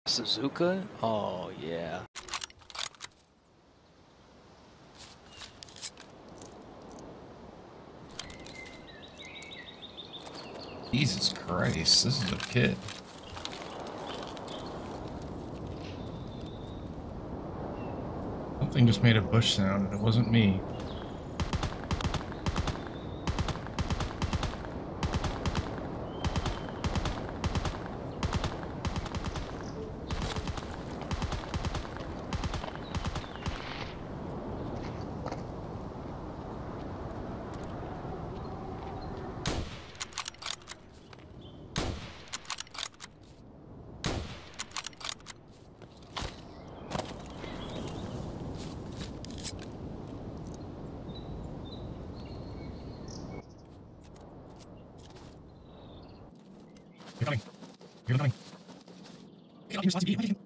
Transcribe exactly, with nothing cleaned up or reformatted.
Suzuka? Oh, yeah. Jesus Christ, this is a kid. Something just made a bush sound, and it wasn't me. You're coming. You're coming. Get up, you